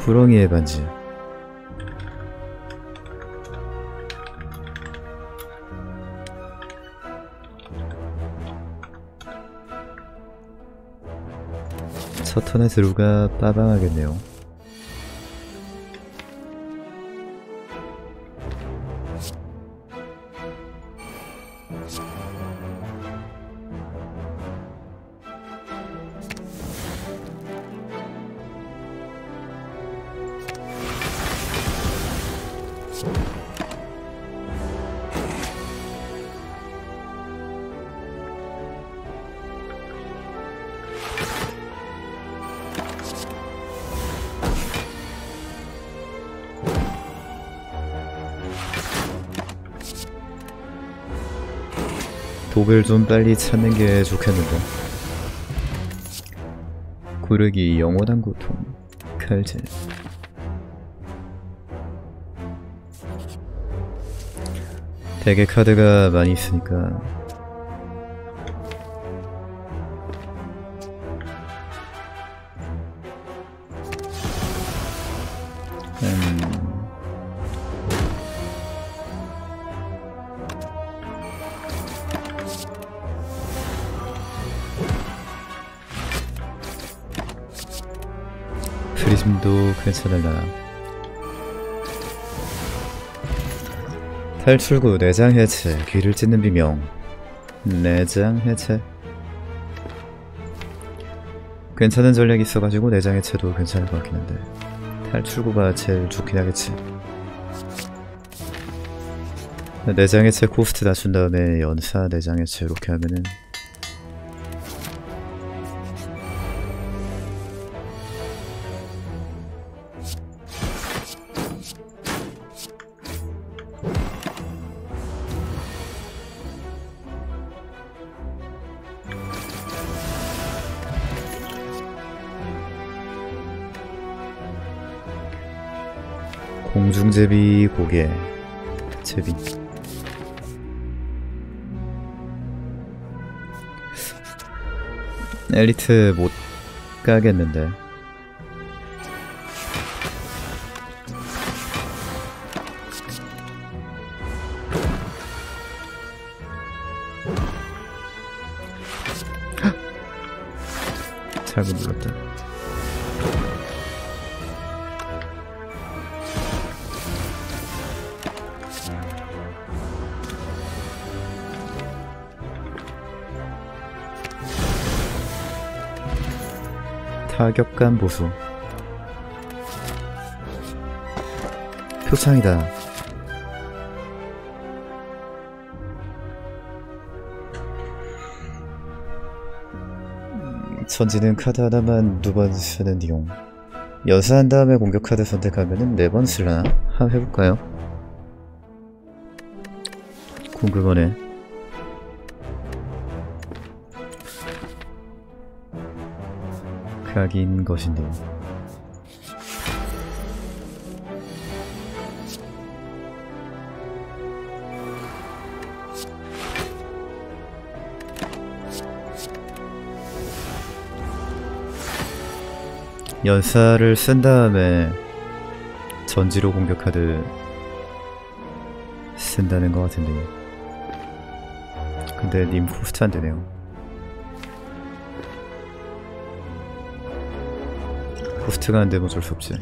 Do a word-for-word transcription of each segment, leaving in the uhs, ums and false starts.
구렁이의 반지. 첫 턴에 드루가 빠방하겠네요. 독을 좀 빨리 찾는 게 좋겠는데. 구르기 영원한 고통. 칼질. 되게 카드가 많이 있으니까 음... 프리즘도 괜찮을라나. 탈출구 내장 해체, 귀를 찢는 비명. 내장 해체. 괜찮은 전략이 있어가지고 내장 해체도 괜찮을 것 같긴 한데 탈출구가 제일 좋긴 하겠지. 내장 해체 코스트 낮춘 다음에 연사 내장 해체 이렇게 하면은 공중제비 고개 제비. 엘리트 못 가겠는데. 잘못 눌렀다. 타격감 보수. 표창이다. 전지는 카드 하나만 두 번 쓰는 이용. 연사한 다음에 공격 카드 선택하면은 네 번 쓰려나? 한번 해볼까요? 궁금하네. 각인 것인데요. 연사를 쓴 다음에 전지로 공격 카드 쓴다는 것 같은데. 근데 님 코스트 안 되네요. 코스트가 안 되면 어쩔 수 없지.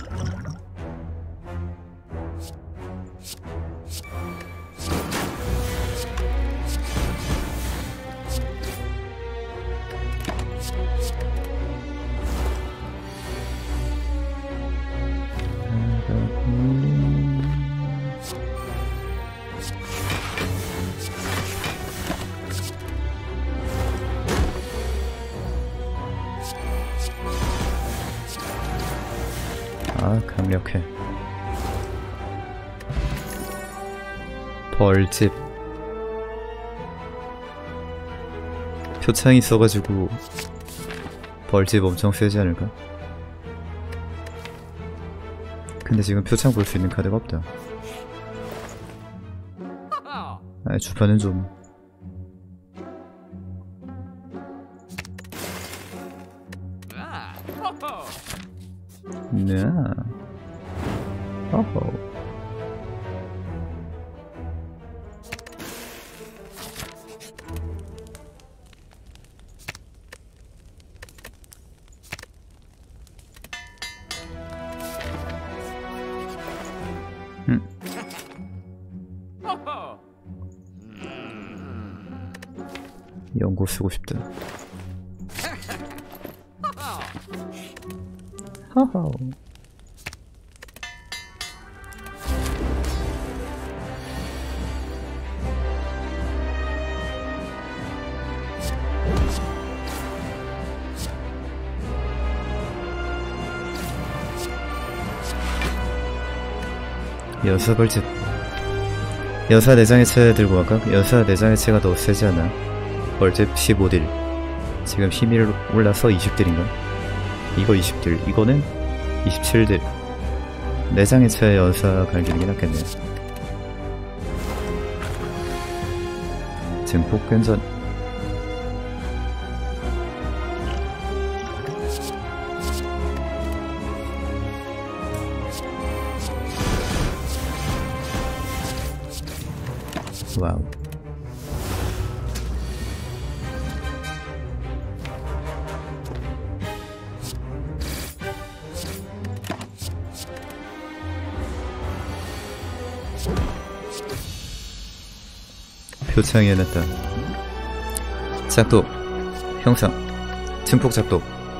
아, 강력해. 벌집. 표창이 있어가지고 벌집 엄청 세지 않을까? 근데 지금 표창 볼 수 있는 카드가 없다. 아, 주판은 좀 네. 허허. 음. 연고 쓰고 싶다. 허허. 여사 벌집. 여사 내장해체 들고 갈까? 여사 내장해체가 더 세지 않아? 벌집 십오 딜. 지금 힘이 올라서 이십 딜인가? 이거 이십 딜. 이거는 이십칠 딜. 내장해체 여사 갈기는 게 낫겠네. 증폭 괜찮. 와우. 표창이 해냈다. 작도 형상 증폭 작도.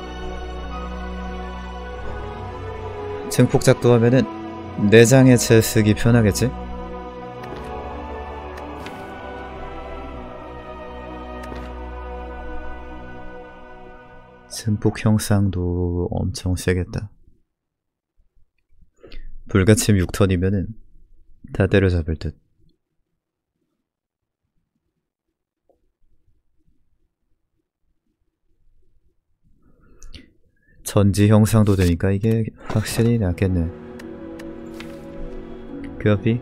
증폭 작도 하면은 내장해체 쓰기 편하겠지? 증폭 형상도 엄청 세겠다. 불가침 육 턴이면은 다 때려잡을 듯. 전지 형상도 되니까 이게 확실히 낫겠네. 그 앞이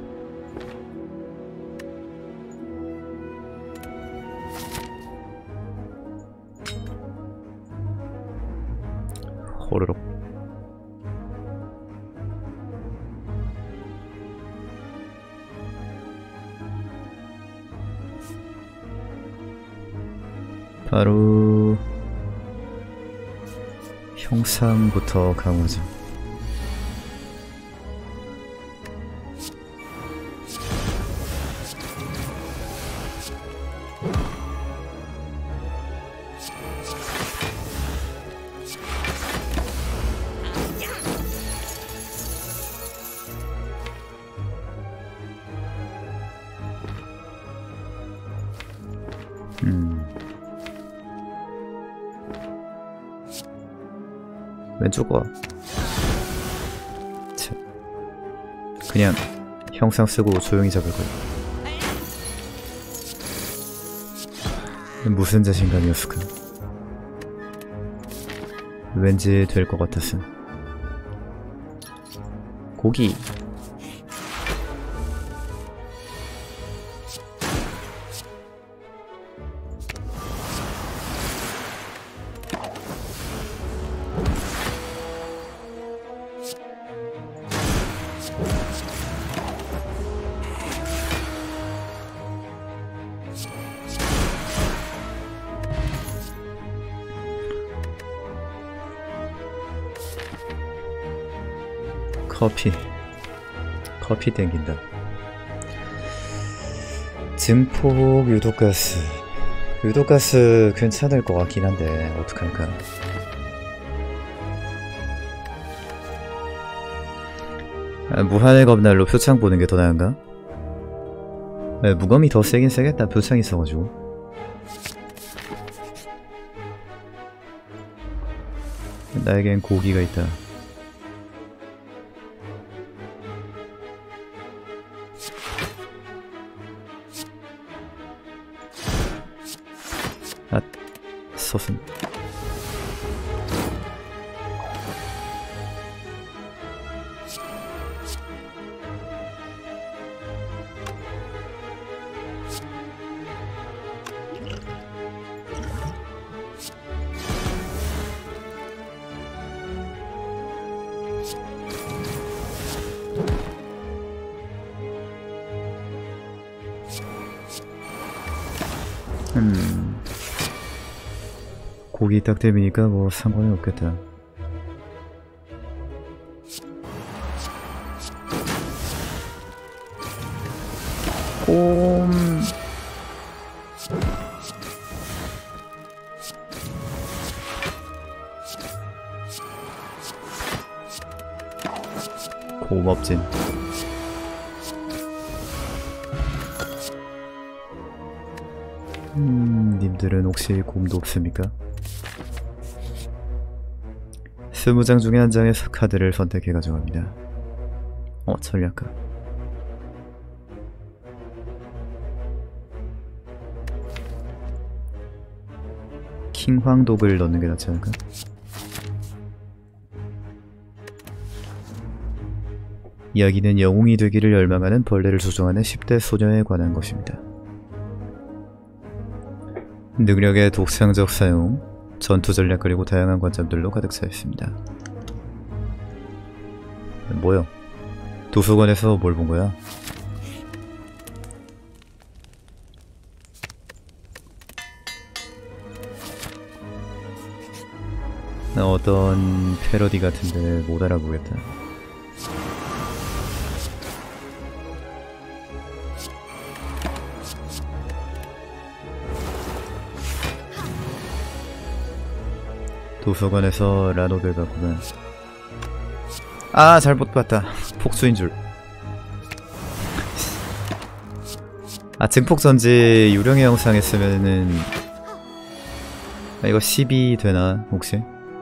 호로록. 바로 형상부터 강화죠. 음. 왼쪽 거. 참. 그냥 형상 쓰고 조용히 잡을 거야. 무슨 자신감이었을까? 왠지 될 것 같았음. 고기. 커피. 커피 땡긴다. 증폭 유독가스. 유독가스 괜찮을 것 같긴 한데 어떡할까. 아, 무한의 검날로 표창 보는 게 더 나은가? 아, 무검이 더 세긴 세겠다. 표창이 있어가지고. 나에겐 고기가 있다. 아, 서슴. 음... 고기 딱 대비니까 뭐 상관이 없겠다. 꼼... 고맙진. 음... 님들은 혹시 곰도 없습니까? 스무 장 중에 한 장에서 카드를 선택해 가져갑니다. 어, 전략가. 킹황독을 넣는 게 낫지 않을까? 이야기는 영웅이 되기를 열망하는 벌레를 조종하는 십 대 소녀에 관한 것입니다. 능력의 독창적 사용, 전투 전략 그리고 다양한 관점들로 가득 차 있습니다. 뭐야? 도서관에서 뭘 본 거야? 나 어떤 패러디 같은데 못 알아보겠다. 도서관에서 라노벨 봤구나. 아, 잘못 봤다. 폭수인 줄. 아, 증폭전지 유령의 영상 했으면은 아, 이거 십이 되나 혹시?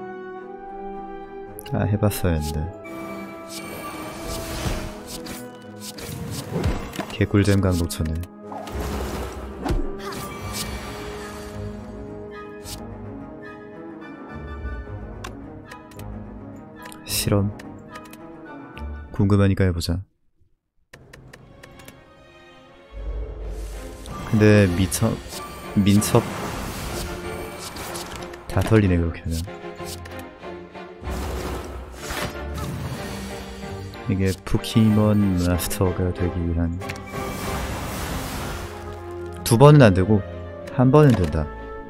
아, 해봤어야 했는데. 개꿀잼 각 놓쳤네. 실험. 궁금하니까 해보자. 근데 미첩, 민첩 다 털리네 그렇게 하면. 이게 포켓몬 마스터가 되기 위한 두 번은 안 되고 한 번은 된다.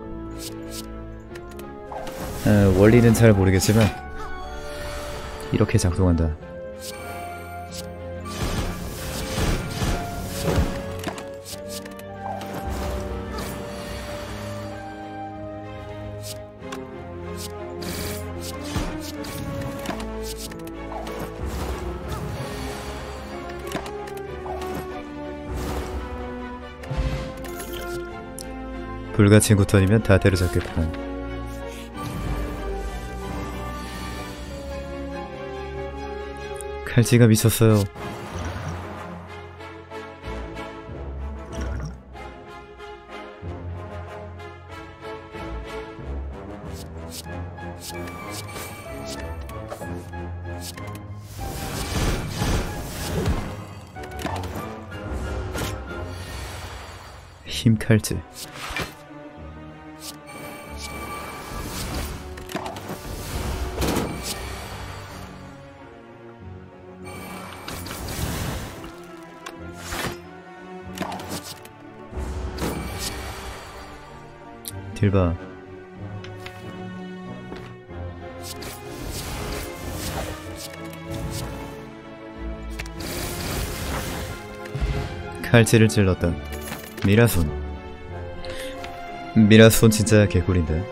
아, 원리는 잘 모르겠지만 이렇게 작동한다. 불가친구 턴이면 다 때려잡겠구만. 칼찌가 미쳤어요. 힘칼찌. 딜바. 칼질을 찔렀다. 미라손. 미라손 진짜 개꿀인데.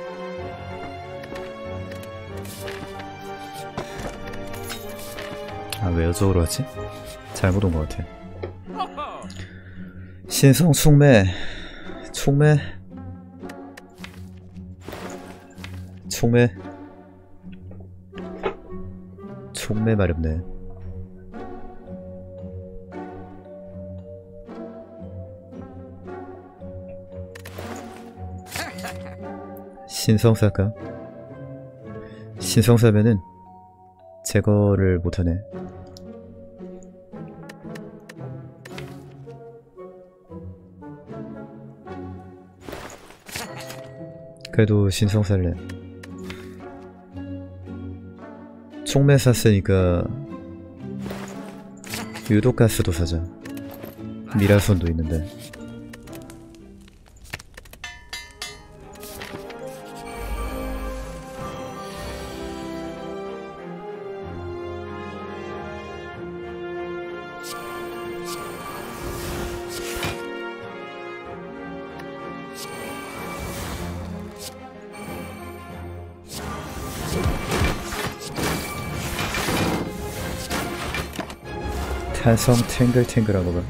아, 왜 이쪽으로 왔지? 잘못 온 것 같아. 신성 충매. 충매. 총매 총매 마렵네. 신성사가 신성사면은 제거를 못하네. 그래도 신성살래. 총매 샀으니까 유독가스도 사자. 미라손도 있는데. 탄성 탱글탱글한 거봐.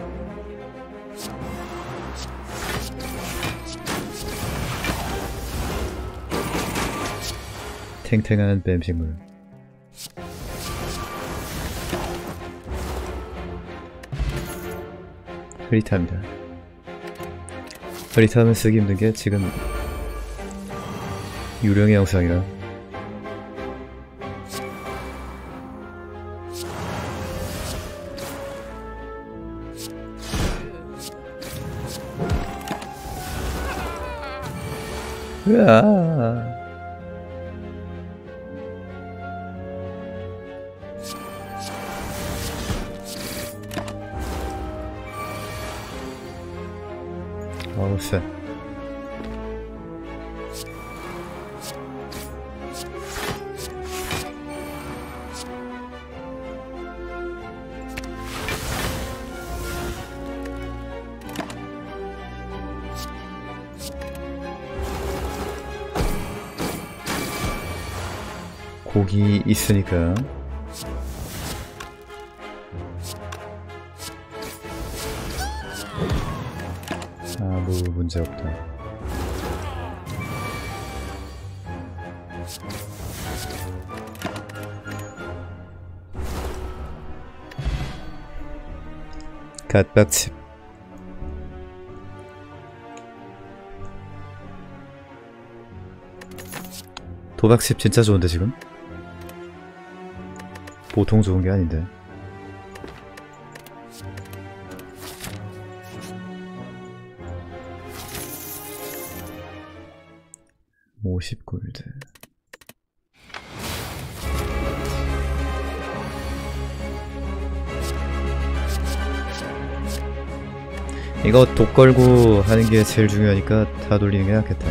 탱탱한 뱀식물. 흐릿합니다. 흐릿하면 쓰기 힘든게 지금 유령의 영상이라. 으아. 어우 쎄. 고기 있으니까 아무 문제 없다. 갓박칩. 도박칩 진짜 좋은데 지금? 보통 좋은 게 아닌데. 오십 골드. 이거 독 걸고 하는 게 제일 중요하니까 다 돌리는 게 낫겠다.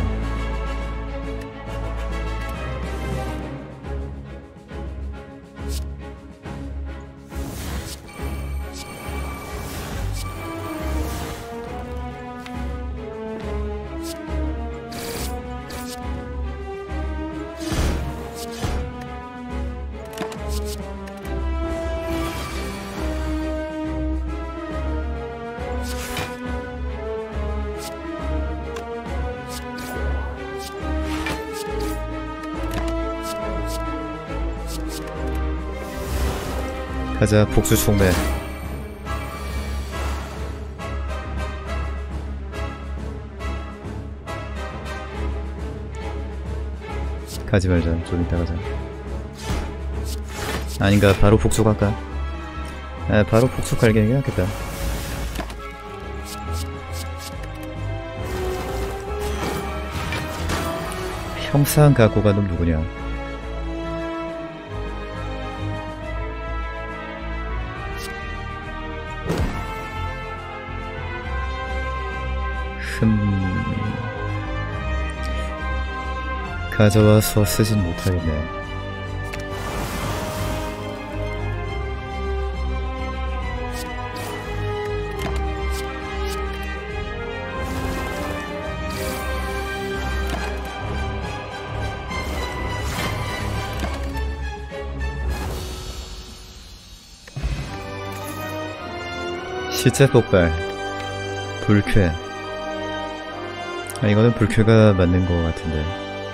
가자, 복수 총매. 가지 말자. 좀 이따 가자. 아닌가, 바로 복수 갈까? 아, 바로 복수 갈게 낫겠다. 형상 갖고 간 놈 누구냐? 흠... 가져와서 쓰진 못하겠네. 실제 폭발. 불쾌. 아, 이거는 불쾌가 맞는 것 같은데.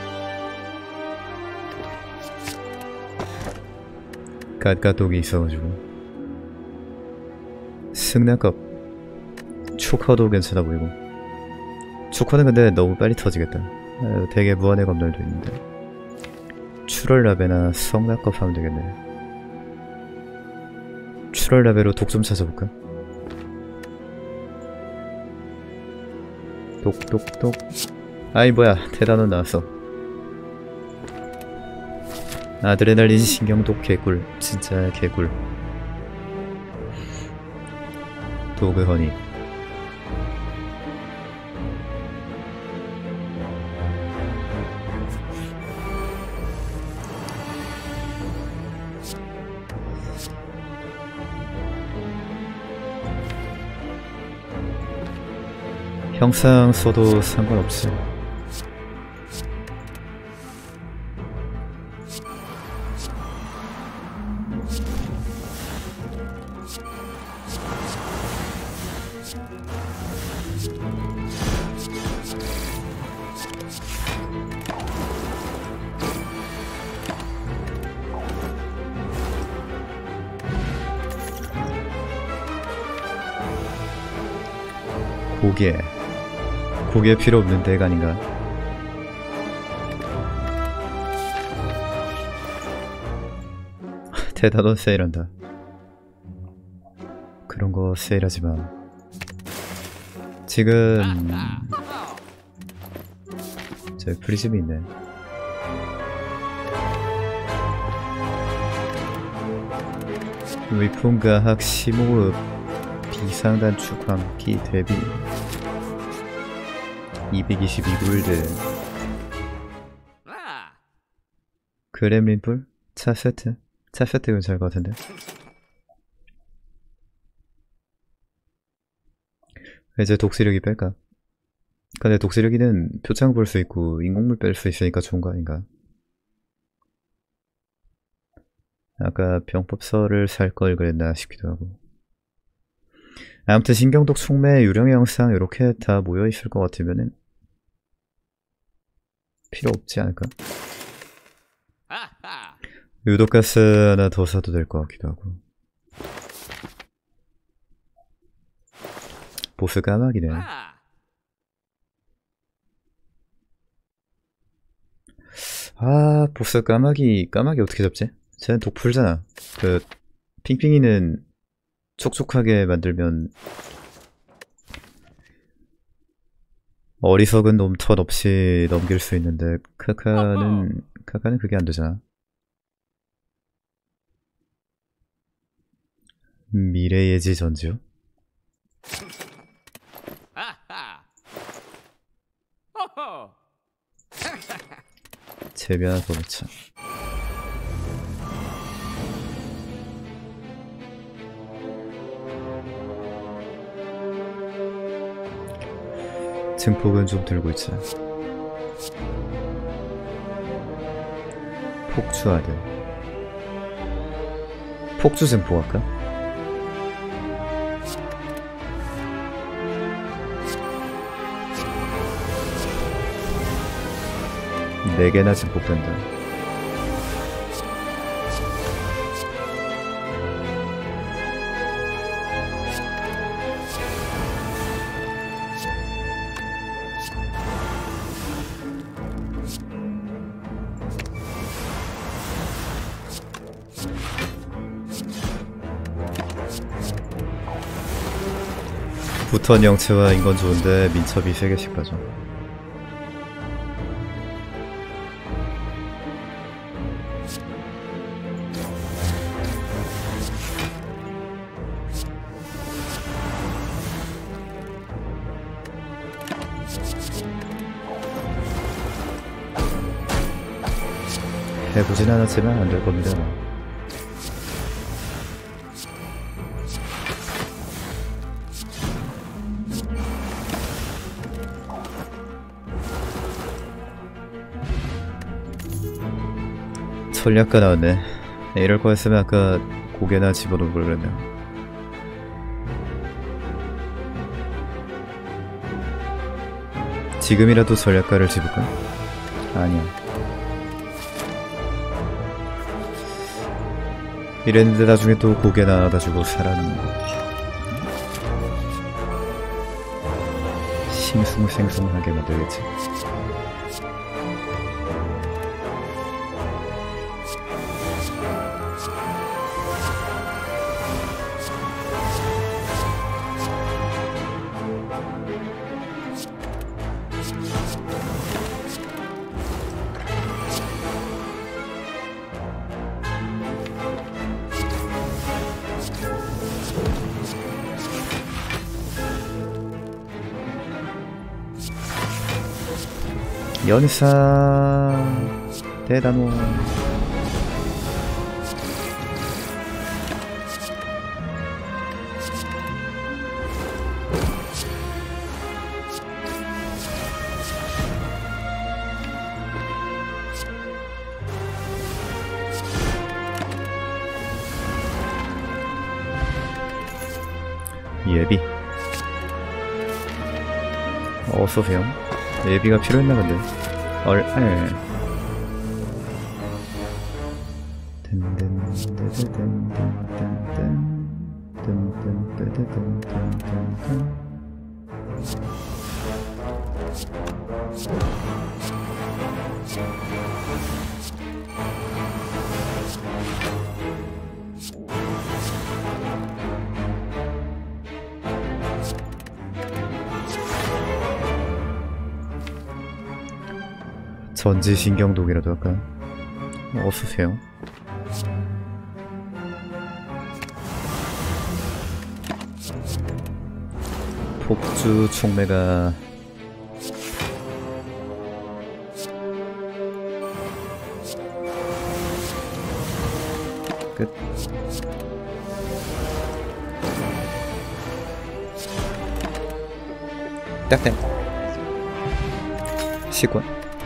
갓갓독이 있어가지고. 승낙겁. 초커도 괜찮아 보이고. 초커는 근데 너무 빨리 터지겠다. 아, 되게 무한의 검열도 있는데. 출혈라베나 성낙겁 하면 되겠네. 출혈라베로 독 좀 찾아볼까? 똑똑똑. 아이 뭐야, 대단원 나왔어. 아드레날린 신경독 개꿀. 진짜 개꿀. 도그 허니. 형상 써도 상관없지. 고개 고개 필요 없는 데가 아닌가. 대단원 세일한다. 그런 거 세일하지 마. 지금 저 프리즘이 있네. 위풍가학 심호흡 비상단축 광기 대비 이백이십이 골드. 그렘린불? 차 세트? 차 세트 괜찮을 것 같은데. 이제 독수리기 뺄까? 근데 독수리기는 표창 볼 수 있고 인공물 뺄 수 있으니까 좋은 거 아닌가? 아까 병법서를 살 걸 그랬나 싶기도 하고. 아무튼 신경독 촉매 유령의 영상 이렇게 다 모여 있을 것 같으면은 필요 없지 않을까? 유독가스 하나 더 사도 될 것 같기도 하고. 보스 까마귀네. 아, 보스 까마귀, 까마귀 어떻게 잡지? 쟤는 독 풀잖아. 그, 핑핑이는 촉촉하게 만들면 어리석은 놈 턴 없이 넘길 수 있는데, 카카는, 카카는 그게 안 되잖아. 미래예지 전지요? 재미 하나 더 넣자. 증폭은 좀 들고 있자. 폭주하드. 폭주 증폭 할까? 네 개나 증폭된다. 부턴 영체와 인건 좋은데 민첩이 세 개씩 가져. 해보진 않았지만 안 될 겁니다. 전략가 나왔네. 이럴 거였으면 아까 고개나 집어넣을 걸 그랬네. 지금이라도 전략가를 집을까? 아니야. 이랬는데 나중에 또 고개 나와가지고 사람 싱숭생숭하게 만들겠지. 연사 대단원. 예비 어서오세요. 예비가 필요했나 근데. 얼, 알. 전지신경독이라도 할까요? 어서오세요. 폭주 총매가 끝. 딱딱. 시권.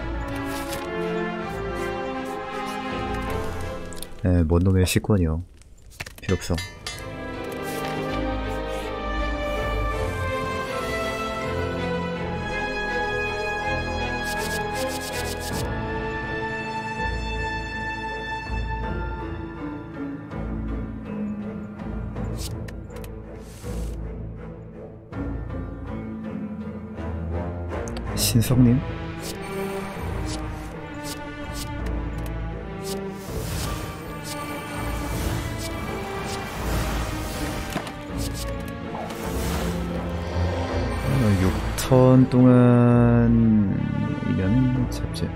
에, 뭔 놈의 시권이요. 필요없어. 신성님? 육 턴 동안이면 잡지.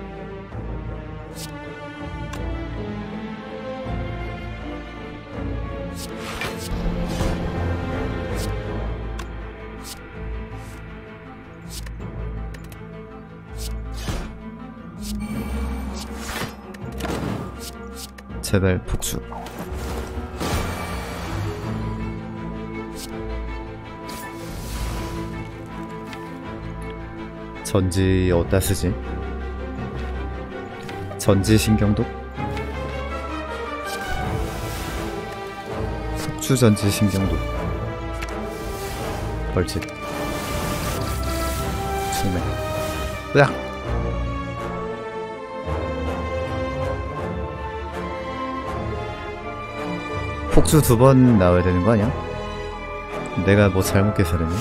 제발 폭주. 전지 어디다 쓰지? 전지 신경독? 폭주 전지 신경독. 벌집. 충매. 으악! 폭주 두 번 나와야 되는 거 아니야? 내가 뭐 잘못 계산했네?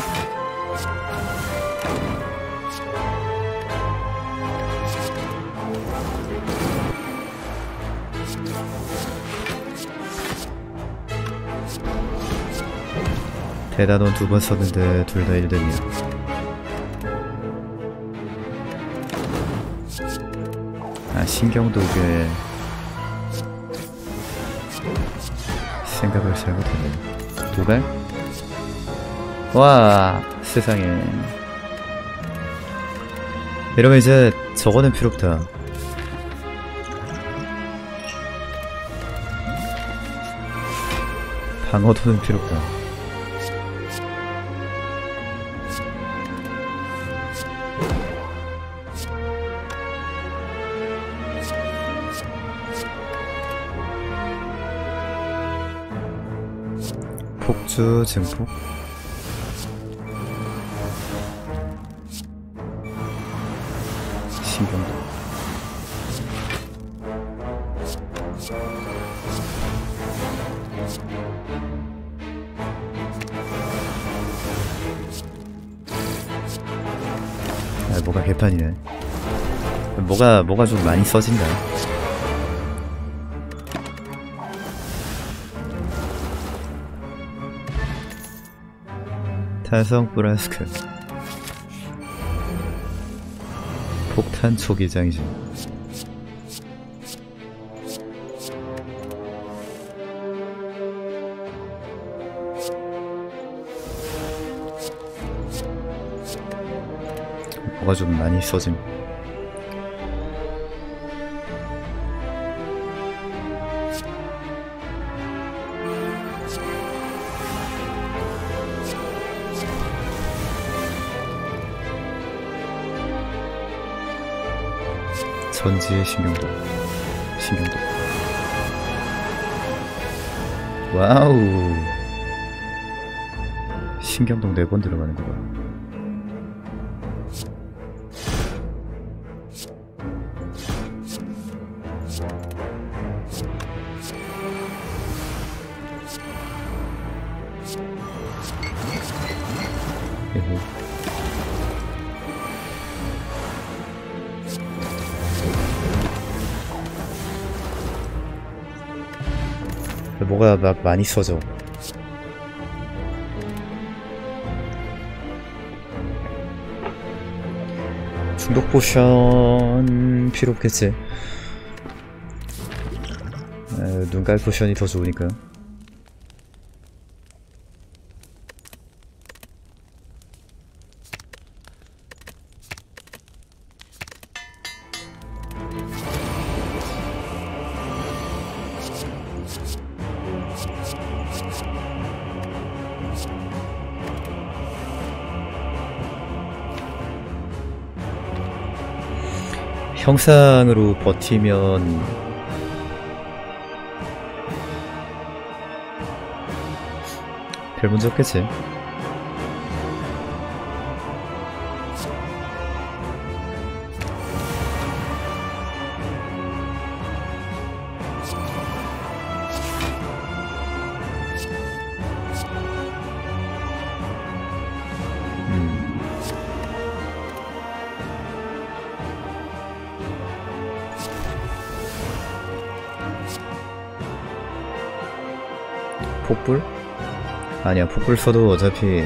대단원 두 번 썼는데 둘 다 일 등이야. 아, 신경독에 생각을 잘못했네. 도발? 와, 세상에. 이러면 이제 저거는 필요 없다. 방어도는 필요 없다. 폭주 증폭. 신경도. 아, 뭐가 개판이네. 뭐가 뭐가 좀 많이 써진다. 탄성 브라스크. 폭탄 초기장이지. 뭐가 좀 많이 써짐. 전지의 신경도. 신경도. 와우. 신경동 네 번 들어가는 거야. 에헤. 뭐가 막 많이 써져. 중독 포션 필요 없겠지. 눈깔 포션이 더 좋으니까. 형상으로 버티면 별 문제 없겠지. 폭불? 아니야, 폭불 써도 어차피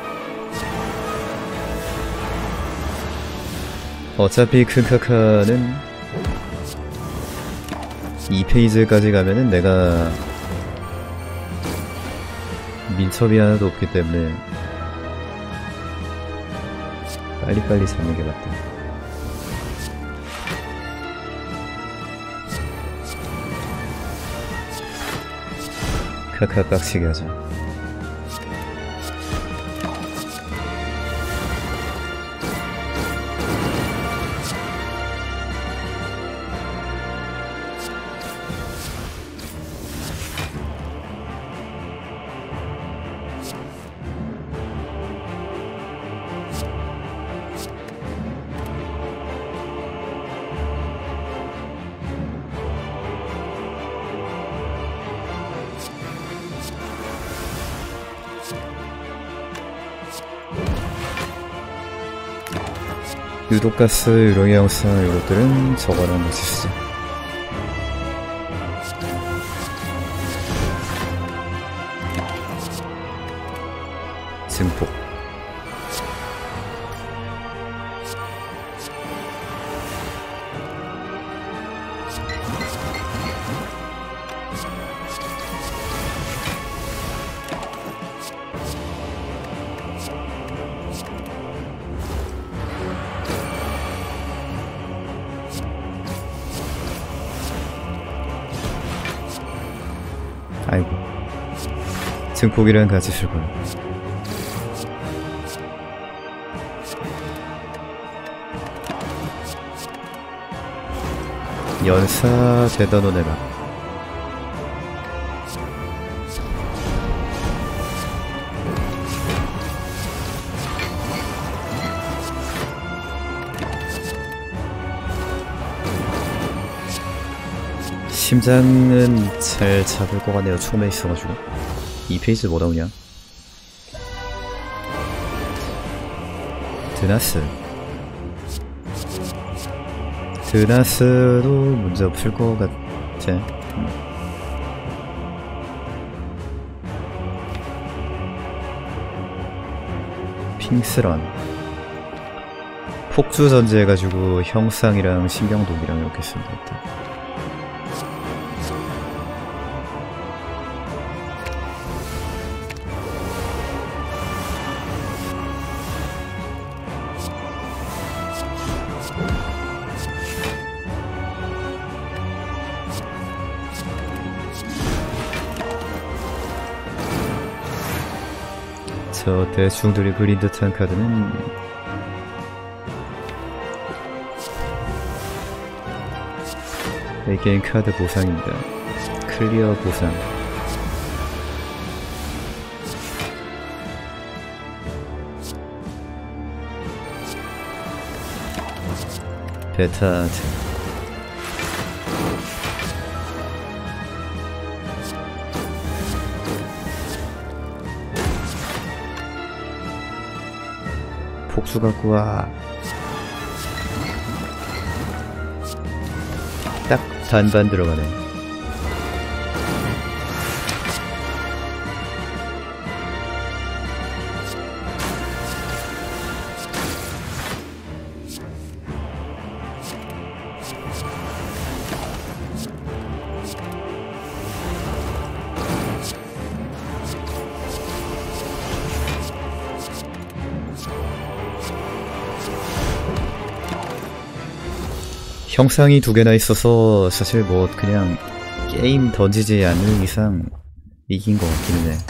어차피 큰 카카는 이 페이지까지 가면은 내가 민첩이 하나도 없기 때문에 빨리빨리 잡는 게 맞다. 카카 빡치게 하자. 유독가스, 유령의 영상 이것들은 저거랑 같이 쓰자. 증폭. 아이고, 증폭이랑 같이 쓸 거야. 연사 대단원 해라. 심장은 잘 잡을 것 같네요. 처음에 있어가지고. 이 페이지 뭐 나오냐? 드나스. 드나스도 문제 없을 것 같아. 음. 핑스런. 폭주 전제해가지고 형상이랑 신경독이랑 이렇게 쓰면 되겠다. 저 대충들이 그린 듯한 카드는 이 게임 카드 보상입니다. 클리어 보상. 베타 아트. 폭수 갖고 와. 딱 반반 들어가네. 형상이 두 개나 있어서 사실 뭐 그냥 게임 던지지 않는 이상 이긴 것 같기는 해.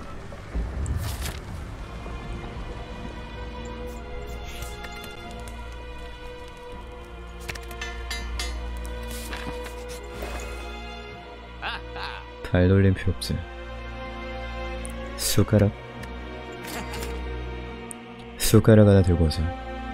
발 돌림 필요 없지. 숟가락 숟가락 하나 들고 오자.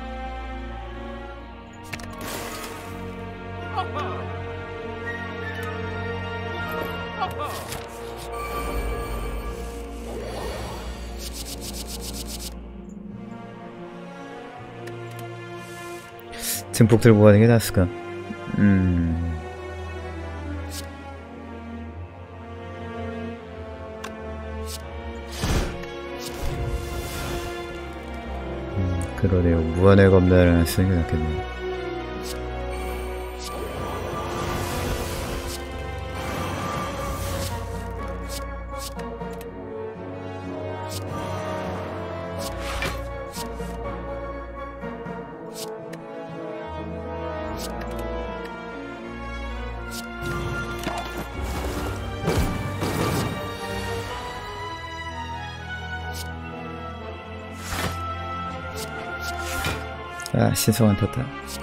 증폭 들고 가는 게 낫을까? 음... 음, 그러네요. 무한의 검단을 쓰는 게 낫겠네요. 아, 신성한 떴다.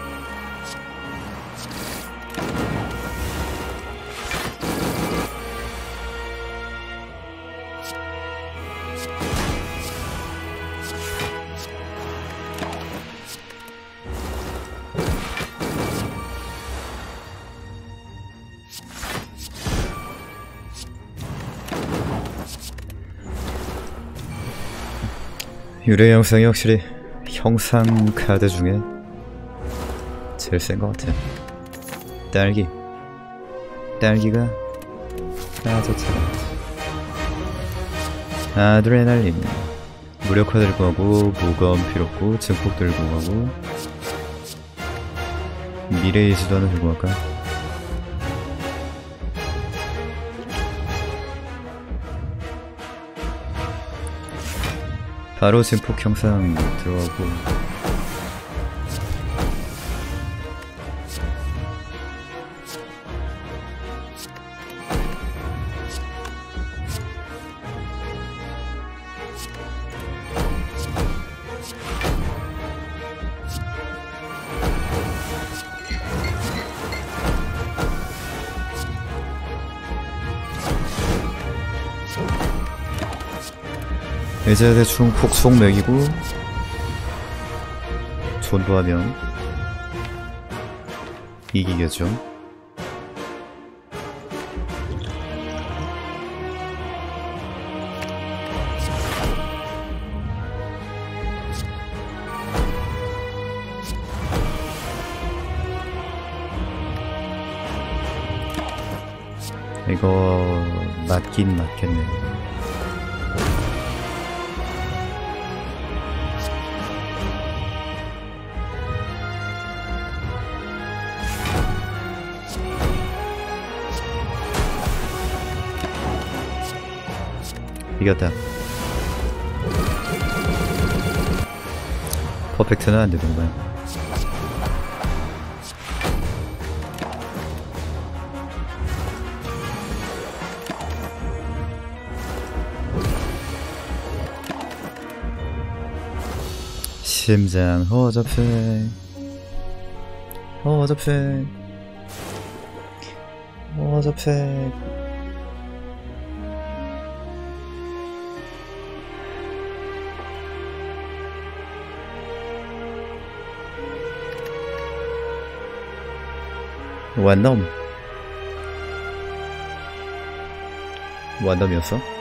유래 영상이 확실히 형상 카드 중에 제일 센 것 같아요. 딸기 딸기가 아저처럼 아드레날린 무력화 들고 가고 무거움 필요 없고 증폭 들고 가고 미래의 지도는 들고 갈까? 바로 증폭 형상 들어가고 이제 대충 폭속 먹이고 존버하면 이기겠죠. 이거 맞긴 맞겠네. 이겼다. 퍼펙트는 안 되던가요? 심장 허접해 허접해 허접해. 완덤 완덤이었어?